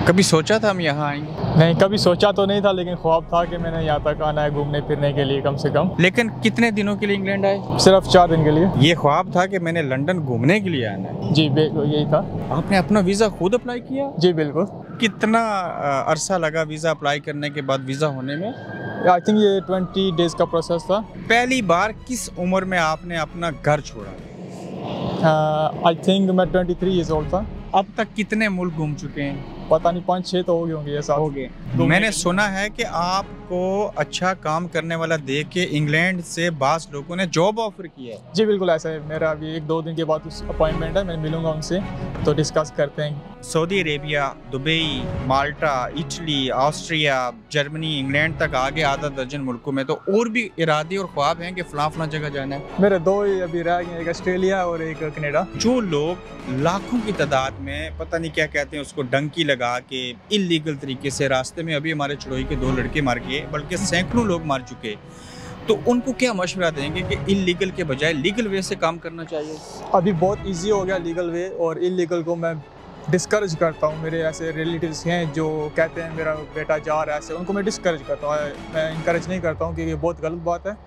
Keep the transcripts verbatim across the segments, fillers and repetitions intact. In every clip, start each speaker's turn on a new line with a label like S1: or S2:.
S1: कभी सोचा था हम यहाँ आएंगे?
S2: नहीं, कभी सोचा तो नहीं था, लेकिन ख्वाब था कि मैंने यहाँ तक आना है घूमने फिरने के लिए कम से कम।
S1: लेकिन कितने दिनों के लिए इंग्लैंड आए?
S2: सिर्फ चार दिन के लिए।
S1: ये ख्वाब था कि मैंने लंदन घूमने के लिए आना है?
S2: जी यही था।
S1: आपने अपना वीज़ा खुद अप्लाई किया?
S2: जी बिल्कुल।
S1: कितना अरसा लगा वीज़ा अप्लाई करने के बाद वीज़ा होने में?
S2: आई थिंक ये ट्वेंटी डेज का प्रोसेस था।
S1: पहली बार किस उम्र में आपने अपना घर छोड़ा?
S2: आई थिंक मैं ट्वेंटी थ्री ईयर्स ओल्ड था।
S1: अब तक कितने मुल्क घूम चुके हैं?
S2: पता नहीं, पाँच छः तो हो गए होंगे। ऐसा
S1: हो गए। मैंने सुना है कि आपको अच्छा काम करने वाला देख के इंग्लैंड से बास लोगों ने जॉब ऑफर किया है।
S2: जी बिल्कुल ऐसा है। मेरा अभी एक दो दिन के बाद उस अपॉइंटमेंट है, मैं मिलूंगा उनसे तो डिस्कस करते हैं।
S1: Saudi Arabia, Dubai, Malta, Italy, Austria, Germany, England तक आगे आधा दर्जन मुल्कों में तो और भी इरादे और ख्वाब हैं कि फलां फलां जगह जाना है।
S2: मेरे दो ही अभी रह गए, एक ऑस्ट्रेलिया और एक कनाडा।
S1: जो लोग लाखों की तादाद में पता नहीं क्या कहते हैं उसको डंकी लगा के इलीगल तरीके से रास्ते में, अभी हमारे चड़ोई के दो लड़के मर गए, बल्कि सैकड़ों लोग मर चुके, तो उनको क्या मशवरा देंगे कि इलीगल के बजाय लीगल वे से काम करना चाहिए?
S2: अभी बहुत इजी हो गया लीगल वे, और इलीगल को मैं डिस्करेज करता हूँ। मेरे ऐसे रिलेटिव्स हैं जो कहते हैं मेरा बेटा जा रहा है ऐसे, उनको मैं डिस्करेज करता हूँ, मैं इंकरेज नहीं करता हूँ, क्योंकि ये बहुत गलत बात है।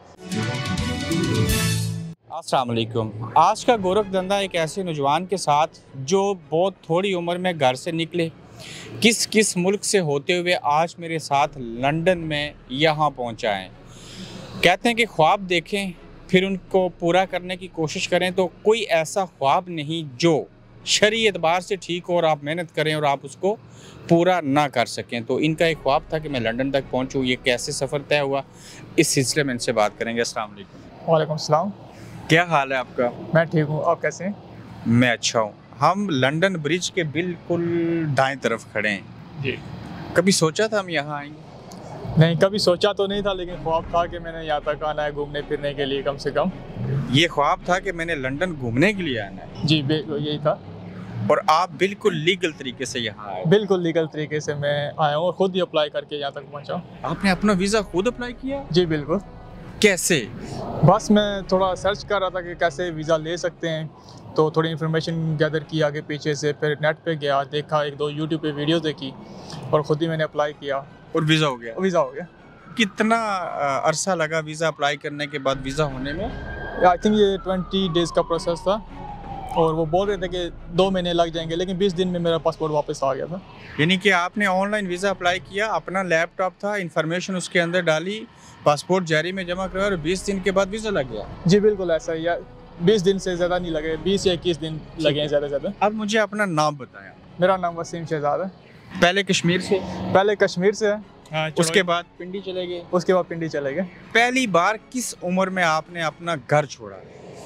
S1: अस्सलाम वालेकुम। आज का गोरख धंधा एक ऐसे नौजवान के साथ जो बहुत थोड़ी उम्र में घर से निकले, किस किस मुल्क से होते हुए आज मेरे साथ लंदन में यहाँ पहुँचा है। कहते हैं कि ख्वाब देखें फिर उनको पूरा करने की कोशिश करें, तो कोई ऐसा ख्वाब नहीं जो शरई एतबार से ठीक हो और आप मेहनत करें और आप उसको पूरा ना कर सकें। तो इनका एक ख्वाब था कि मैं लंदन तक पहुँचूँ। ये कैसे सफ़र तय हुआ, इस सिलसिले में इनसे बात करेंगे। अस्सलाम वालेकुम।
S2: वालेकुम सलाम।
S1: क्या हाल है आपका?
S2: मैं ठीक हूँ, आप कैसे हैं?
S1: मैं अच्छा हूँ। हम लंदन ब्रिज के बिल्कुल दाएं तरफ खड़े हैं।
S2: जी।
S1: कभी सोचा था हम यहाँ आएंगे?
S2: नहीं, कभी सोचा तो नहीं था, लेकिन ख्वाब था कि मैंने यहाँ तक आना है घूमने फिरने के लिए कम से कम।
S1: ये ख्वाब था कि मैंने लंदन घूमने के लिए आना है?
S2: जी यही था।
S1: और आप बिल्कुल लीगल तरीके से यहाँ आए?
S2: बिल्कुल लीगल तरीके से मैं आया हूँ और खुद ही अप्लाई करके यहाँ तक पहुँचा।
S1: आपने अपना वीज़ा खुद अप्लाई किया?
S2: जी बिल्कुल।
S1: कैसे?
S2: बस मैं थोड़ा सर्च कर रहा था कि कैसे वीज़ा ले सकते हैं, तो थोड़ी इन्फॉर्मेशन गैदर की आगे पीछे से, फिर नेट पे गया, देखा, एक दो यूट्यूब पे वीडियो देखी और ख़ुद ही मैंने अप्लाई किया और
S1: वीज़ा हो गया।
S2: वीज़ा हो गया।
S1: कितना अरसा लगा वीज़ा अप्लाई करने के बाद वीज़ा होने में?
S2: आई थिंक ये ट्वेंटी डेज़ का प्रोसेस था, और वो बोल रहे थे कि दो महीने लग जाएंगे, लेकिन बीस दिन में मेरा पासपोर्ट वापस आ गया था।
S1: यानी कि आपने ऑनलाइन वीज़ा अप्लाई किया, अपना लैपटॉप था, इन्फॉर्मेशन उसके अंदर डाली, पासपोर्ट जारी में जमा कराया और बीस दिन के बाद वीज़ा लग गया?
S2: जी बिल्कुल ऐसा ही है। बीस दिन से ज़्यादा नहीं लगे, बीस या इक्कीस दिन लगे हैं ज़्यादा ज़्यादा।
S1: अब मुझे अपना नाम बताया।
S2: मेरा नाम वसीम शहजाद है।
S1: पहले कश्मीर से?
S2: पहले कश्मीर से है।
S1: हाँ, उसके बाद पिंडी चले गए?
S2: उसके बाद पिंडी चले गए।
S1: पहली बार किस उम्र में आपने अपना घर छोड़ा?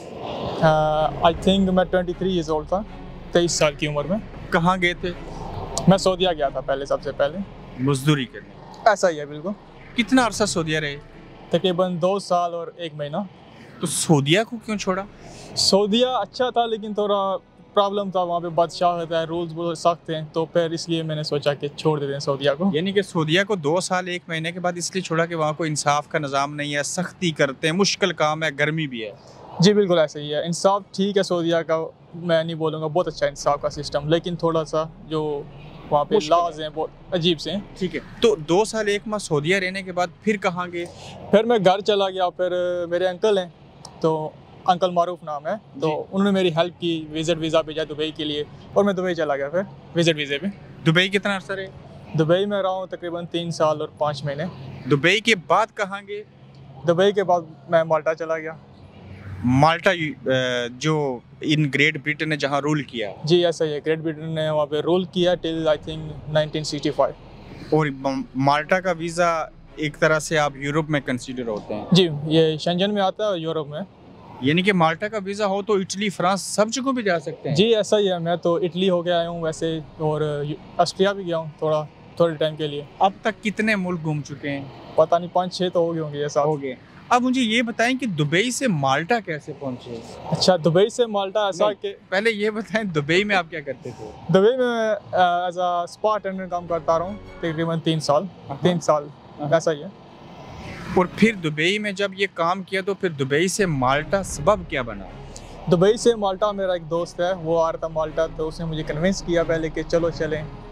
S2: आई थिंक मैं ट्वेंटी थ्री ईयर्स ओल्ड था, तेईस साल की उम्र में।
S1: कहाँ गए थे?
S2: मैं सऊदीया गया था पहले, सबसे पहले
S1: मजदूरी करने।
S2: ऐसा ही है बिल्कुल।
S1: कितना अरसा सऊदीया रहे?
S2: तकरीबन दो साल और एक महीना।
S1: तो सऊदीया को क्यों छोड़ा?
S2: सऊदीया अच्छा था, लेकिन थोड़ा प्रॉब्लम था, वहाँ पे बादशाह होता है, रूल्स बहुत सख्त हैं, तो फिर इसलिए मैंने सोचा कि छोड़ देते हैं सऊदीया को।
S1: यानी कि सऊदीया को दो साल एक महीने के बाद इसलिए छोड़ा कि वहाँ कोई इंसाफ का निज़ाम नहीं है, सख्ती करते हैं, मुश्किल काम है, गर्मी भी है।
S2: जी बिल्कुल ऐसा ही है। इंसाफ ठीक है सऊदीया का, मैं नहीं बोलूँगा बहुत अच्छा इंसाफ का सिस्टम, लेकिन थोड़ा सा जो वहाँ पे लॉज हैं बहुत अजीब से हैं।
S1: ठीक है। तो दो साल एक माह सऊदीया रहने के बाद फिर कहाँ गए?
S2: फिर मैं घर चला गया। फिर मेरे अंकल हैं, तो अंकल मारूफ नाम है, तो उन्होंने मेरी हेल्प की, विजिट वीज़ा भेजा दुबई के लिए, और मैं दुबई चला गया फिर विजिट वीज़े पे।
S1: दुबई कितना अर्सा रहे?
S2: दुबई में रहा हूँ तकरीबन तीन साल और पाँच महीने।
S1: दुबई के बाद कहाँ गए?
S2: दुबई के बाद मैं माल्टा चला गया।
S1: माल्टा जो इन ग्रेट ब्रिटेन ने जहाँ रूल किया? जी
S2: ऐसा ही है, ग्रेट ब्रिटेन ने वहाँ पे रूल किया till I think nineteen sixty five.
S1: और माल्टा का वीज़ा एक तरह से आप यूरोप में कंसीडर होते हैं?
S2: जी, ये शेंजन में आता है और यूरोप में।
S1: यानी कि माल्टा का वीज़ा हो तो इटली, फ्रांस सब जगहों पे जा सकते हैं?
S2: जी ऐसा ही है। मैं तो इटली हो गया आया हूँ वैसे, और ऑस्ट्रिया भी गया हूँ थोड़ा थोड़े टाइम के लिए।
S1: अब तक कितने मुल्क घूम चुके हैं?
S2: पता नहीं, पाँच छः तो हो गए होंगे। ऐसा
S1: हो गए। अब मुझे ये बताएं कि दुबई से माल्टा कैसे पहुंचे?
S2: अच्छा, दुबई से माल्टा ऐसा कि
S1: पहले ये बताएं दुबई में आप क्या करते थे?
S2: दुबई में एज अ स्पा अटेंडेंट काम करता रहा हूँ तकरीबन तीन साल तीन साल ऐसा ही है।
S1: और फिर दुबई में जब ये काम किया तो फिर दुबई से माल्टा सबब क्या बना?
S2: दुबई से माल्टा मेरा एक दोस्त है, वो आ रहा था माल्टा, तो उसने मुझे कन्विंस किया पहले कि चलो चलें,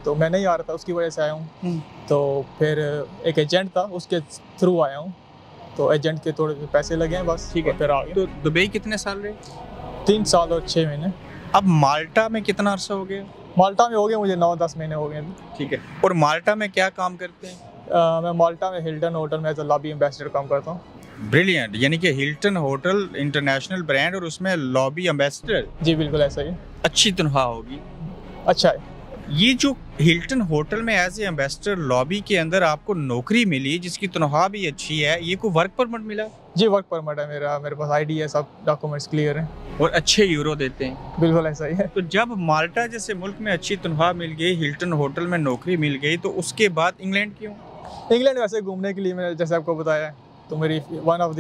S2: तो मैं नहीं आ रहा था, उसकी वजह से आया हूँ। तो फिर एक एजेंट था, उसके थ्रू आया हूँ, तो एजेंट के थोड़े पैसे लगे हैं बस।
S1: ठीक है,
S2: फिर आ गए।
S1: तो दुबई कितने साल रहे?
S2: तीन साल और छः महीने।
S1: अब माल्टा में कितना अर्सा हो गया?
S2: माल्टा में हो गए मुझे नौ दस महीने हो गए।
S1: ठीक है, और माल्टा में क्या काम करते हैं?
S2: आ, मैं माल्टा में हिल्टन होटल में एज अ लॉबी एम्बेसडर काम करता हूँ।
S1: ब्रिलियंट, यानी कि हिल्टन होटल इंटरनेशनल ब्रांड और उसमें लॉबी एम्बेसडर।
S2: जी बिल्कुल ऐसा ही।
S1: अच्छी तनख्वाह होगी।
S2: अच्छा है।
S1: ये जो हिल्टन होटल में एज ए एम्बेसडर लॉबी के अंदर आपको नौकरी मिली जिसकी तनख्वाह भी अच्छी है, ये कोई वर्क परमिट मिला?
S2: जी वर्क परमिट है मेरा, मेरे पास आईडी है, सब डॉक्यूमेंट्स क्लियर हैं।
S1: और अच्छे यूरो देते हैं?
S2: बिल्कुल ऐसा ही है।
S1: तो जब माल्टा जैसे मुल्क में अच्छी तनख्वाह मिल गई, हिल्टन होटल में नौकरी मिल गई, तो उसके बाद इंग्लैंड क्यों?
S2: इंग्लैंड वैसे घूमने के लिए, मैंने जैसे आपको बताया, तो मेरी वन ऑफ द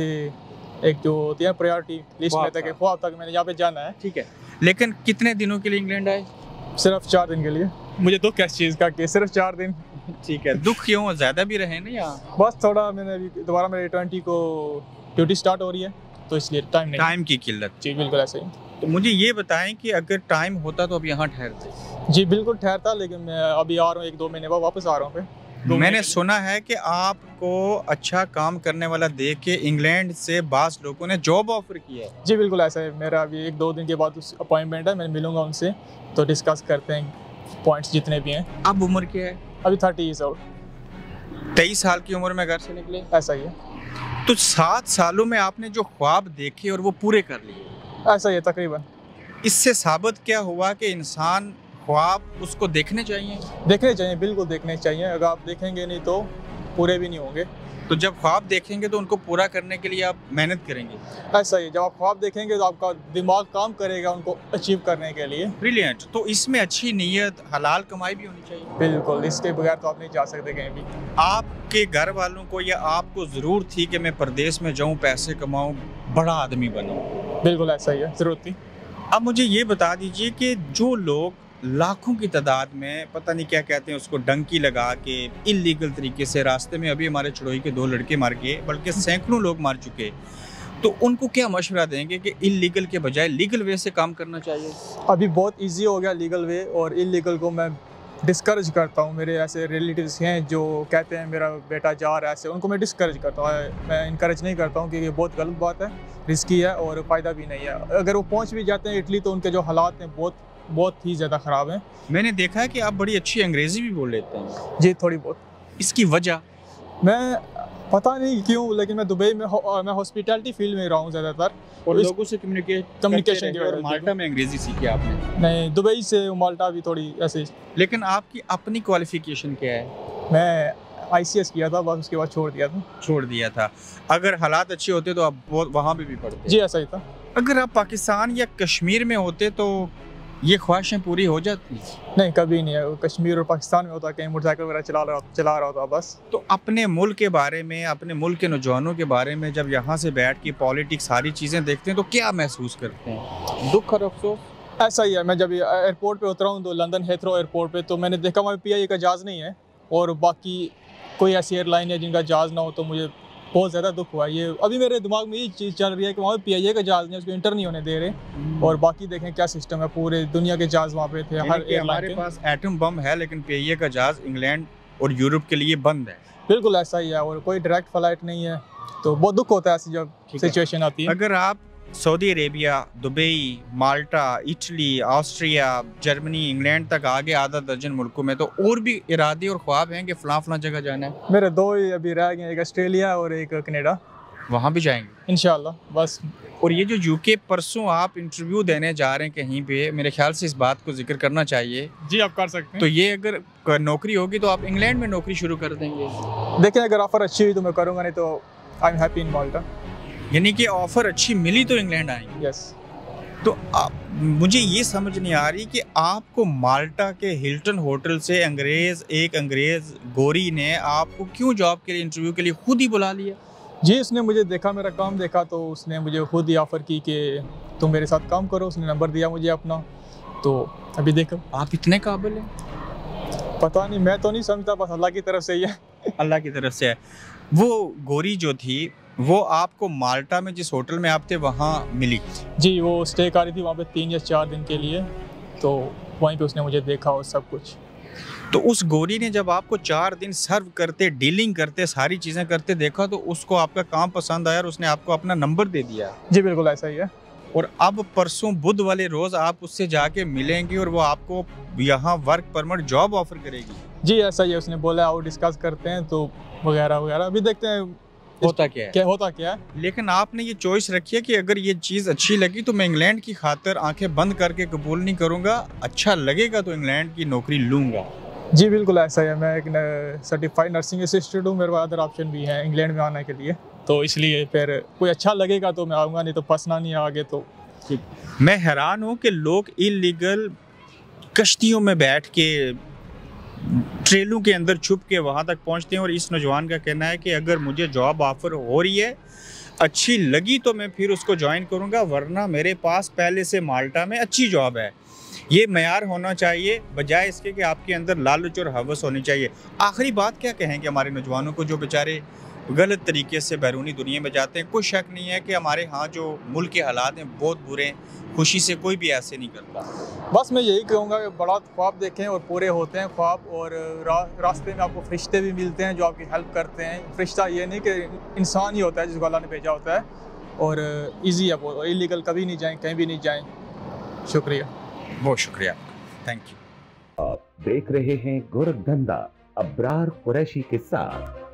S2: एक जो होती है प्रायोरिटी लिस्ट में तक ख्वाब तक मैंने यहाँ पे जाना है।
S1: ठीक है, लेकिन कितने दिनों के लिए इंग्लैंड आए?
S2: सिर्फ चार दिन के लिए। मुझे दुख है इस चीज़ का कि सिर्फ चार दिन।
S1: ठीक है, दुख क्यों, ज़्यादा भी रहे ना यहाँ?
S2: बस थोड़ा मैंने अभी दोबारा मेरी ट्वेंटी को ड्यूटी स्टार्ट हो रही है, तो इसलिए टाइम नहीं।
S1: टाइम की किल्लत।
S2: जी बिल्कुल ऐसे ही।
S1: तो मुझे ये बताएं कि अगर टाइम होता तो अब यहाँ ठहरते?
S2: जी बिल्कुल ठहरता, लेकिन मैं अभी आ रहा हूँ, एक दो महीने बाद वापस आ रहा हूँ फिर।
S1: मैंने सुना है कि आपको अच्छा काम करने वाला देख के इंग्लैंड से बास लोगों ने जॉब ऑफर किया है।
S2: जी बिल्कुल ऐसा है, मेरा अभी एक दो दिन के बाद उस अपॉइंटमेंट है, मैं मिलूंगा उनसे, तो डिस्कस करते हैं पॉइंट्स जितने भी हैं।
S1: अब उम्र क्या है?
S2: अभी थर्टी ईयर्स ओल्ड।
S1: तेईस साल की उम्र में घर से निकले?
S2: ऐसा ही है।
S1: तो सात सालों में आपने जो ख्वाब देखे और वो पूरे कर लिए?
S2: ऐसा ही है तकरीबन।
S1: इससे साबित क्या हुआ कि इंसान ख्वाब उसको देखने चाहिए?
S2: देखने चाहिए, बिल्कुल देखने चाहिए। अगर आप देखेंगे नहीं तो पूरे भी नहीं होंगे।
S1: तो जब ख्वाब देखेंगे तो उनको पूरा करने के लिए आप मेहनत करेंगे?
S2: ऐसा ही, जब आप ख्वाब देखेंगे तो आपका दिमाग काम करेगा उनको अचीव करने के लिए।
S1: ब्रिलियंट। तो इसमें अच्छी नीयत, हलाल कमाई भी होनी चाहिए?
S2: बिल्कुल, इसके बगैर तो आप नहीं जा सकते कहीं भी।
S1: आपके घर वालों को या आपको ज़रूर थी कि मैं परदेश में जाऊँ, पैसे कमाऊँ, बड़ा आदमी बनूँ?
S2: बिल्कुल ऐसा ही है, ज़रूरत थी।
S1: अब मुझे ये बता दीजिए कि जो लोग लाखों की तादाद में, पता नहीं क्या कहते हैं उसको, डंकी लगा के इलीगल तरीके से, रास्ते में अभी हमारे छड़ोई के दो लड़के मार गए, बल्कि सैकड़ों लोग मार चुके, तो उनको क्या मशवरा देंगे कि इलीगल के बजाय लीगल वे से काम करना चाहिए?
S2: अभी बहुत इजी हो गया लीगल वे, और इलीगल को मैं डिस्करेज करता हूँ। मेरे ऐसे रिलेटिव्स हैं जो कहते हैं मेरा बेटा जा रहा है ऐसे, उनको मैं डिस्करेज करता हूँ, मैं इनकरेज नहीं करता हूँ, क्योंकि ये बहुत गलत बात है, रिस्की है और फ़ायदा भी नहीं है। अगर वो पहुँच भी जाते हैं इटली, तो उनके जो हालात हैं बहुत बहुत ही ज़्यादा ख़राब हैं।
S1: मैंने देखा है कि आप बड़ी अच्छी अंग्रेज़ी भी बोल लेते हैं।
S2: जी थोड़ी बहुत।
S1: इसकी वजह?
S2: मैं पता नहीं क्यों, लेकिन मैं दुबई में हो, मैं हॉस्पिटैलिटी फील्ड में रहा हूँ ज़्यादातर,
S1: और लोगों से कम्युनिकेट
S2: कम्युनिकेशन की
S1: और
S2: वजह से।
S1: माल्टा में अंग्रेज़ी सीखी आपने?
S2: नहीं, दुबई से माल्टा भी थोड़ी ऐसे।
S1: लेकिन आपकी अपनी क्वालिफिकेशन क्या है?
S2: मैं आई सी एस किया था, बस उसके बाद छोड़ दिया था।
S1: छोड़ दिया था। अगर हालात अच्छे होते तो आप वहाँ पे भी पढ़ते?
S2: जी ऐसा ही था।
S1: अगर आप पाकिस्तान या कश्मीर में होते तो ये ख्वाहिशें पूरी हो जाती?
S2: नहीं, कभी नहीं है। कश्मीर और पाकिस्तान में होता, कहीं मोटरसाइकिल वगैरह चला रहा चला रहा होता बस।
S1: तो अपने मुल्क के बारे में, अपने मुल्क के नौजवानों के बारे में जब यहाँ से बैठ के पॉलिटिक्स सारी चीज़ें देखते हैं तो क्या महसूस करते हैं? दुख और अफसोस?
S2: ऐसा ही है। मैं जब एयरपोर्ट पे उतरा हूँ, तो लंदन हेथरो एयरपोर्ट पे, तो मैंने देखा वहाँ पी आई ए का जहाज़ नहीं है, और बाकी कोई ऐसी एयरलाइन है जिनका जहाज़ ना हो, तो मुझे बहुत ज़्यादा दुख हुआ। ये अभी मेरे दिमाग में ये चीज़ चल रही है कि वहाँ पे पी आई ए का जहाज़ नहीं, उसको इंटर नहीं होने दे रहे, और बाकी देखें क्या सिस्टम है, पूरे दुनिया के जहाज़ वहाँ पे थे। हर
S1: हमारे पास एटम बम है, लेकिन पी आई ए का जहाज़ इंग्लैंड और यूरोप के लिए बंद है।
S2: बिल्कुल ऐसा ही है, और कोई डायरेक्ट फ्लाइट नहीं है, तो बहुत दुख होता है ऐसी जब सिचुएशन आती है।
S1: अगर आप Saudi Arabia, Dubai, Malta, Italy, Austria, Germany, England तक आगे आधा दर्जन मुल्कों में, तो और भी इरादे और ख्वाब हैं कि फ़लाँ फ़लाँ जगह जाना है?
S2: मेरे दो ही अभी रह गए, एक ऑस्ट्रेलिया और एक कनाडा।
S1: वहाँ भी जाएंगे
S2: इंशाल्लाह बस।
S1: और ये जो यूके, परसों आप इंटरव्यू देने जा रहे हैं कहीं पे, मेरे ख्याल से इस बात को जिक्र करना चाहिए।
S2: जी आप कर सकते हैं।
S1: तो ये अगर नौकरी होगी तो आप इंग्लैंड में नौकरी शुरू कर देंगे?
S2: देखें, अगर ऑफर अच्छी हुई तो मैं करूँगा, नहीं तो आई एम हैप्पी इन माल्टा।
S1: यानी कि ऑफर अच्छी मिली तो इंग्लैंड आएंगे?
S2: यस।
S1: तो आ, मुझे ये समझ नहीं आ रही कि आपको माल्टा के हिल्टन होटल से अंग्रेज़ एक अंग्रेज़ गोरी ने आपको क्यों जॉब के लिए, इंटरव्यू के लिए खुद ही बुला लिया?
S2: जी, उसने मुझे देखा, मेरा काम देखा, तो उसने मुझे खुद ही ऑफ़र की कि तुम मेरे साथ काम करो। उसने नंबर दिया मुझे अपना, तो अभी देखो।
S1: आप इतने काबिल हैं?
S2: पता नहीं, मैं तो नहीं समझता, बस अल्लाह की तरफ से ही है।
S1: अल्लाह की तरफ से है। वो गोरी जो थी वो आपको माल्टा में जिस होटल में आप थे वहाँ मिली?
S2: जी, वो स्टे कर रही थी वहाँ पे तीन या चार दिन के लिए, तो वहीं पे उसने मुझे देखा और सब कुछ।
S1: तो उस गोरी ने जब आपको चार दिन सर्व करते, डीलिंग करते, सारी चीज़ें करते देखा तो उसको आपका काम पसंद आया और उसने आपको अपना नंबर दे दिया।
S2: जी बिल्कुल ऐसा ही है।
S1: और अब परसों बुध वाले रोज़ आप उससे जाके मिलेंगे और वो आपको यहाँ वर्क परमिट जॉब ऑफर करेगी।
S2: जी ऐसा ही है, उसने बोला आओ डिस्कस करते हैं तो वगैरह वगैरह, अभी देखते हैं
S1: होता क्या है
S2: क्या होता क्या है।
S1: लेकिन आपने ये चॉइस रखी है कि अगर ये चीज़ अच्छी लगी तो मैं इंग्लैंड की खातिर आंखें बंद करके कबूल नहीं करूँगा, अच्छा लगेगा तो इंग्लैंड की नौकरी लूँगा।
S2: जी बिल्कुल ऐसा ही है, मैं एक सर्टिफाइड नर्सिंग असिस्टेंट हूँ, मेरे पास अदर ऑप्शन भी है इंग्लैंड में आने के लिए, तो इसलिए फिर कोई अच्छा लगेगा तो मैं आऊँगा, नहीं तो फंसना नहीं है आगे। तो
S1: मैं हैरान हूँ कि लोग इलीगल कश्तियों में बैठ के ट्रेलों के अंदर छुप के वहाँ तक पहुँचते हैं और इस नौजवान का कहना है कि अगर मुझे जॉब ऑफर हो रही है, अच्छी लगी तो मैं फिर उसको ज्वाइन करूँगा, वरना मेरे पास पहले से माल्टा में अच्छी जॉब है। ये मयार होना चाहिए बजाय इसके कि आपके अंदर लालच और हवस होनी चाहिए। आखिरी बात क्या कहेंगे हमारे नौजवानों को जो बेचारे गलत तरीके से बैरूनी दुनिया में जाते हैं? कोई शक नहीं है कि हमारे यहाँ जो मुल्क के हालात हैं बहुत बुरे हैं, खुशी से कोई भी ऐसे नहीं करता।
S2: बस मैं यही कहूँगा कि बड़ा ख्वाब देखें और पूरे होते हैं ख्वाब, और रा, रास्ते में आपको फरिश्ते भी मिलते हैं जो आपकी हेल्प करते हैं। फरिश्ता ये नहीं कि इंसान ही होता है जिसको अल्लाह ने भेजा होता है, और ईजी है वो, इलीगल कभी नहीं जाएँ, कहीं भी नहीं जाएँ। शुक्रिया,
S1: बहुत शुक्रिया, थैंक यू।
S3: आप देख रहे हैं गोरखधंधा अब्रार कुरैशी के साथ।